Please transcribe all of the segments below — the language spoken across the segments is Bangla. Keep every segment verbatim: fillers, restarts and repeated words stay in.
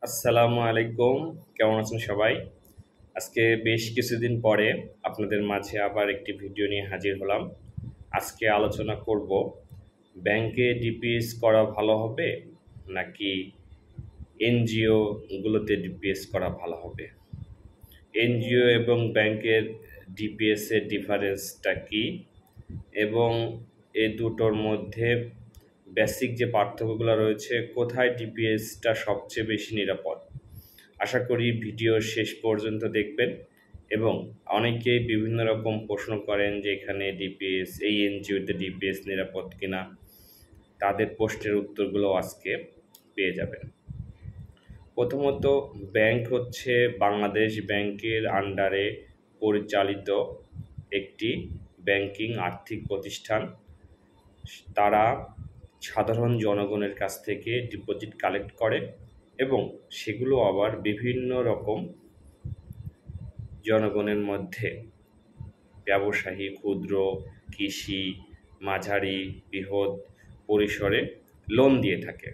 আসসালামু আলাইকুম। কেমন আছেন সবাই? আজকে বেশ কিছুদিন পরে আপনাদের মাঝে আবার একটি ভিডিও নিয়ে হাজির হলাম। আজকে আলোচনা করব ব্যাংকে ডিপিএস করা ভালো হবে নাকি এনজিও গুলোতে ডিপিএস করা ভালো হবে। এনজিও এবং ব্যাংকের ডিপিএস এর ডিফারেন্সটা কি এবং এ দুটোর মধ্যে বেসিক যে পার্থক্যগুলো রয়েছে, কোথায় ডিপিএসটা সবচেয়ে বেশি নিরাপদ। আশা করি ভিডিও শেষ পর্যন্ত দেখবেন এবং অনেকেই বিভিন্ন রকম প্রশ্ন করেন যে এখানে ডিপিএস এই এনজিওতে ডিপিএস নিরাপদ কিনা, তাদের প্রশ্নের উত্তরগুলো আজকে পেয়ে যাবেন। প্রথমত, ব্যাংক হচ্ছে বাংলাদেশ ব্যাংকের আন্ডারে পরিচালিত একটি ব্যাংকিং আর্থিক প্রতিষ্ঠান। তারা সাধারণ জনগণের কাছ থেকে ডিপোজিট কালেক্ট করে এবং সেগুলো আবার বিভিন্ন রকম জনগণের মধ্যে ব্যবসায়ী, ক্ষুদ্র, কৃষি, মাঝারি, বৃহৎ পরিসরে লোন দিয়ে থাকে।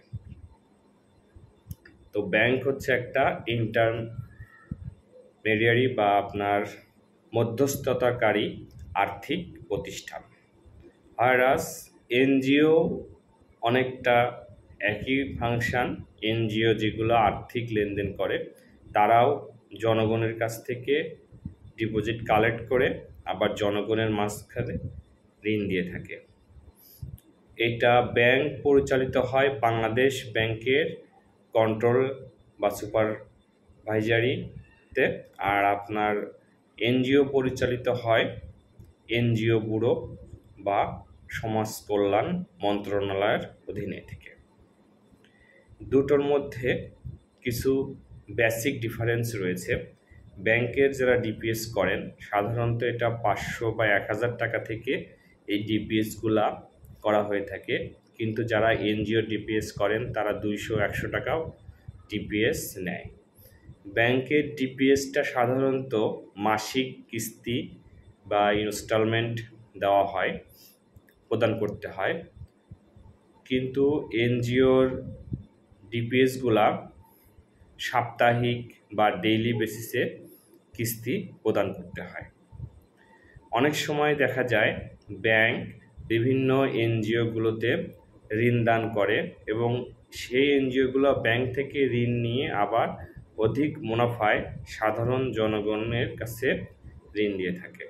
তো ব্যাংক হচ্ছে একটা ইন্টারমেডিয়ারি বা আপনার মধ্যস্থতাকারী আর্থিক প্রতিষ্ঠান। আর এনজিও অনেকটা একই ফাংশন। এনজিও যেগুলো আর্থিক লেনদেন করে তারাও জনগণের কাছ থেকে ডিপোজিট কালেক্ট করে আবার জনগণের মাঝখানে ঋণ দিয়ে থাকে। এটা ব্যাংক পরিচালিত হয় বাংলাদেশ ব্যাংকের কন্ট্রোল বা সুপারভাইজারিতে, আর আপনার এনজিও পরিচালিত হয় এনজিও ব্যুরো বা সমাজ কল্যাণ মন্ত্রণালয়ের অধীনে থেকে। দুটোর মধ্যে কিছু বেসিক ডিফারেন্স রয়েছে। ব্যাংকের যারা ডিপিএস করেন সাধারণত এটা পাঁচশো বা এক হাজার টাকা থেকে এই ডিপিএসগুলা করা হয়ে থাকে, কিন্তু যারা এনজিও ডিপিএস করেন তারা দুইশো একশো টাকাও ডিপিএস নেয়। ব্যাংকের ডিপিএসটা সাধারণত মাসিক কিস্তি বা ইনস্টলমেন্ট দেওয়া হয়, প্রদান করতে হয়, কিন্তু এনজিওর ডিপিএসগুলা সাপ্তাহিক বা ডেইলি বেসিসে কিস্তি প্রদান করতে হয়। অনেক সময় দেখা যায় ব্যাংক বিভিন্ন এনজিওগুলোতে ঋণ দান করে এবং সেই এনজিওগুলো ব্যাংক থেকে ঋণ নিয়ে আবার অধিক মুনাফায় সাধারণ জনগণের কাছে ঋণ দিয়ে থাকে।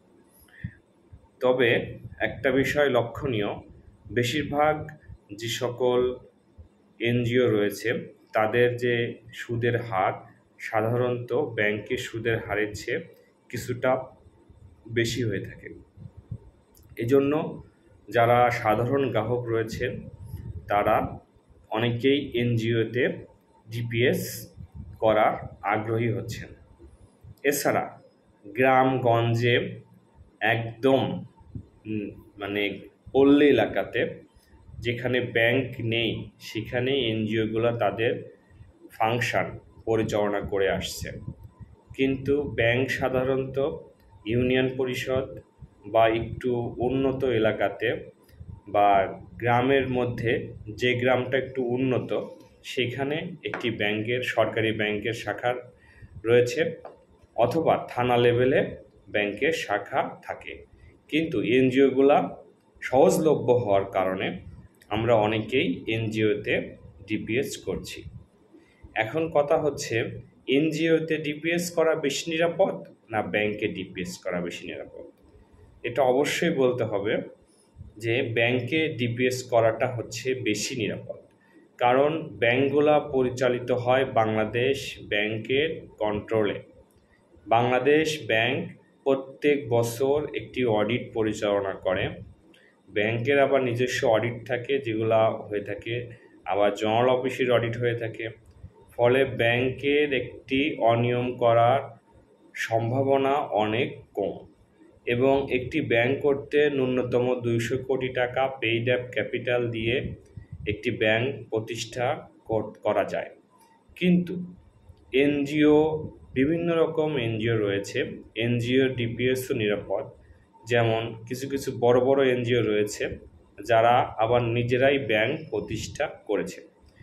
তবে একটা বিষয় লক্ষণীয়, বেশিরভাগ যে সকল এনজিও রয়েছে তাদের যে সুদের হার সাধারণত ব্যাংকের সুদের হারের চেয়ে কিছুটা বেশি হয়ে থাকে। এজন্য যারা সাধারণ গ্রাহক রয়েছেন তারা অনেকেই এনজিওতে ডিপিএস করার আগ্রহী হচ্ছেন। এছাড়া গ্রামগঞ্জে একদম মানে পল্লী এলাকাতে যেখানে ব্যাংক নেই সেখানে এনজিওগুলো তাদের ফাংশন পরিচালনা করে আসছে, কিন্তু ব্যাংক সাধারণত ইউনিয়ন পরিষদ বা একটু উন্নত এলাকাতে বা গ্রামের মধ্যে, যে গ্রামটা একটু উন্নত সেখানে একটি ব্যাংকের সরকারি ব্যাংকের শাখা রয়েছে অথবা থানা লেভেলে ব্যাংকের শাখা থাকে। কিন্তু এনজিওগুলা সহজলভ্য হওয়ার কারণে আমরা অনেকেই এনজিওতে ডিপিএস করছি। এখন কথা হচ্ছে, এনজিওতে ডিপিএস করা বেশি নিরাপদ না ব্যাংকে ডিপিএস করা বেশি নিরাপদ? এটা অবশ্যই বলতে হবে যে ব্যাংকে ডিপিএস করাটা হচ্ছে বেশি নিরাপদ, কারণ ব্যাংকগুলা পরিচালিত হয় বাংলাদেশ ব্যাংকের কন্ট্রোলে। বাংলাদেশ ব্যাংক প্রত্যেক বছর একটি অডিট পরিচালনা করে। ব্যাংকের আবার নিজস্ব অডিট থাকে যেগুলা হয়ে থাকে, আবার জনারেল অফিসের অডিট হয়ে থাকে। ফলে ব্যাংকের একটি অনিয়ম করার সম্ভাবনা অনেক কম এবং একটি ব্যাংক করতে ন্যূনতম দুইশো কোটি টাকা পেইড অ্যাপ ক্যাপিটাল দিয়ে একটি ব্যাংক প্রতিষ্ঠা করা যায়। কিন্তু এনজিও, বিভিন্ন রকম এনজিও রয়েছে, এনজিওর ডিপিএসও নিরাপদ। যেমন কিছু কিছু বড় বড় এনজিও রয়েছে যারা আবার নিজেরাই ব্যাংক প্রতিষ্ঠা করেছে।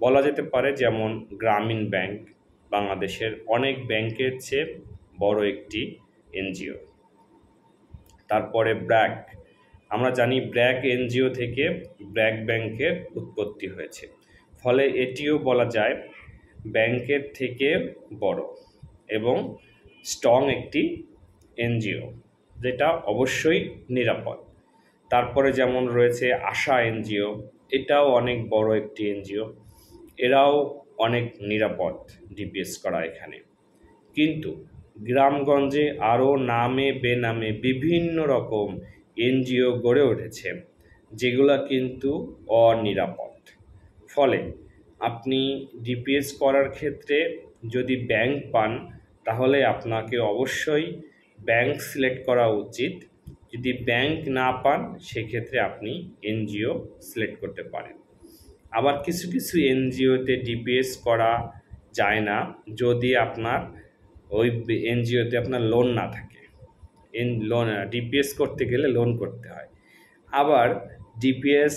বলা যেতে পারে যেমন গ্রামীণ ব্যাংক বাংলাদেশের অনেক ব্যাংকের চেয়ে বড় একটি এনজিও। তারপরে ব্র্যাক, আমরা জানি ব্র্যাক এনজিও থেকে ব্র্যাক ব্যাংকের উৎপত্তি হয়েছে, ফলে এটিও বলা যায় ব্যাংকের থেকে বড় এবং স্ট্রং একটি এনজিও, যেটা অবশ্যই নিরাপদ। তারপরে যেমন রয়েছে আশা এনজিও, এটাও অনেক বড় একটি এনজিও, এরাও অনেক নিরাপদ ডিপিএস করা এখানে। কিন্তু গ্রামগঞ্জে আরও নামে বেনামে বিভিন্ন রকম এনজিও গড়ে উঠেছে, যেগুলো কিন্তু অনিরাপদ। ফলে আপনি ডিপিএস করার ক্ষেত্রে যদি ব্যাংক পান, তাহলে আপনাকে অবশ্যই ব্যাংক সিলেক্ট করা উচিত। যদি ব্যাংক না পান, সেক্ষেত্রে আপনি এনজিও সিলেক্ট করতে পারেন। আবার কিছু কিছু এনজিওতে ডিপিএস করা যায় না যদি আপনার ওই এনজিওতে আপনার লোন না থাকে। এন লোন ডিপিএস করতে গেলে লোন করতে হয়। আবার ডিপিএস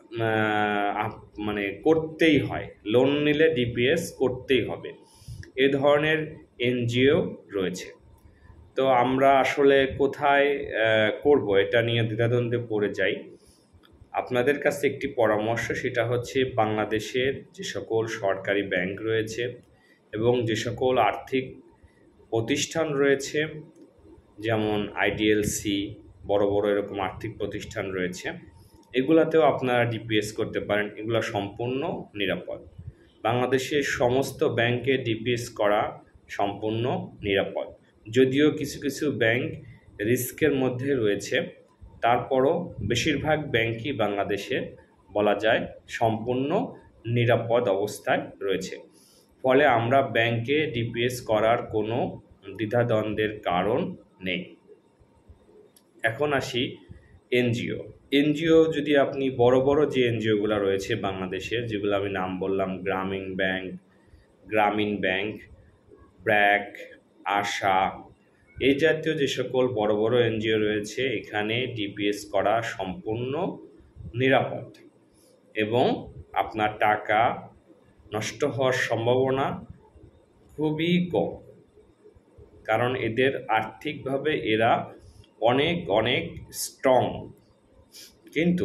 মানে করতেই হয়, লোন নিলে ডিপিএস করতেই হবে, এ ধরনের এনজিও রয়েছে। তো আমরা আসলে কোথায় করব এটা নিয়ে দ্বিধাদ্বন্দ্বে পড়ে যাই। আপনাদের কাছে একটি পরামর্শ, সেটা হচ্ছে বাংলাদেশের যে সকল সরকারি ব্যাংক রয়েছে এবং যে সকল আর্থিক প্রতিষ্ঠান রয়েছে, যেমন আইডিএলসি, বড় বড় এরকম আর্থিক প্রতিষ্ঠান রয়েছে, এগুলাতেও আপনারা ডিপিএস করতে পারেন। এগুলো সম্পূর্ণ নিরাপদ। বাংলাদেশের সমস্ত ব্যাংকে ডিপিএস করা সম্পূর্ণ নিরাপদ। যদিও কিছু কিছু ব্যাংক রিস্কের মধ্যে রয়েছে, তারপরও বেশিরভাগ ব্যাংকই বাংলাদেশে বলা যায় সম্পূর্ণ নিরাপদ অবস্থায় রয়েছে। ফলে আমরা ব্যাংকে ডিপিএস করার কোনো দ্বিধাদ্বন্দ্বের কারণ নেই। এখন আসি এনজিও। এনজিও যদি আপনি বড় বড় যে এনজিওগুলো রয়েছে বাংলাদেশের, যেগুলো আমি নাম বললাম, গ্রামীণ ব্যাংক, গ্রামীণ ব্যাংক, ব্র্যাক, আশা, এই জাতীয় যে সকল বড় বড় এনজিও রয়েছে, এখানে ডিপিএস করা সম্পূর্ণ নিরাপদ এবং আপনার টাকা নষ্ট হওয়ার সম্ভাবনা খুবই কম, কারণ এদের আর্থিকভাবে এরা অনেক অনেক স্ট্রং। কিন্তু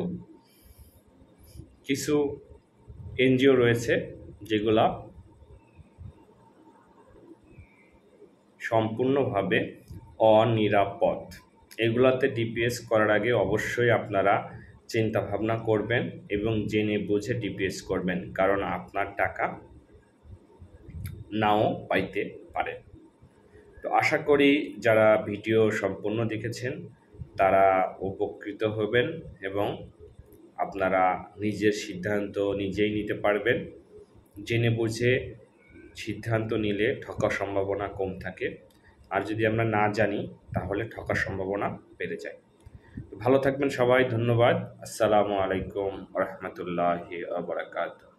কিছু এনজিও রয়েছে যেগুলা সম্পূর্ণভাবে অনিরাপদ। এগুলাতে ডিপিএস করার আগে অবশ্যই আপনারা চিন্তা ভাবনা করবেন এবং জেনে বুঝে ডিপিএস করবেন, কারণ আপনার টাকা নাও পাইতে পারে। তো আশা করি যারা ভিডিও সম্পূর্ণ দেখেছেন তারা উপকৃত হবেন এবং আপনারা নিজের সিদ্ধান্ত নিজেই নিতে পারবেন। জেনে বুঝে সিদ্ধান্ত নিলে ঠকার সম্ভাবনা কম থাকে, আর যদি আমরা না জানি তাহলে ঠকার সম্ভাবনা বেড়ে যায়। ভালো থাকবেন সবাই, ধন্যবাদ। আসসালামু আলাইকুম ওয়া রাহমাতুল্লাহি ওয়া বারাকাতুহু।